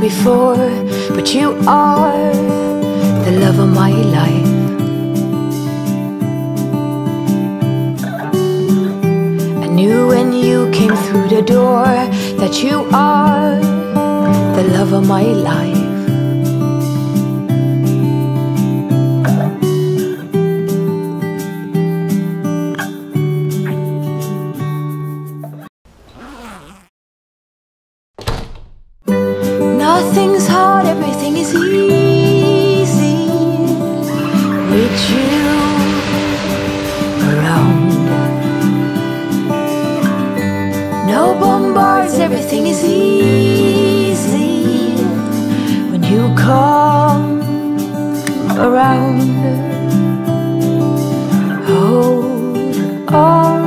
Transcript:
before, but you are the love of my life. I knew when you came through the door that you are the love of my life. Nothing's hard, everything is easy with you around. No bombards, everything is easy when you come around. Hold on.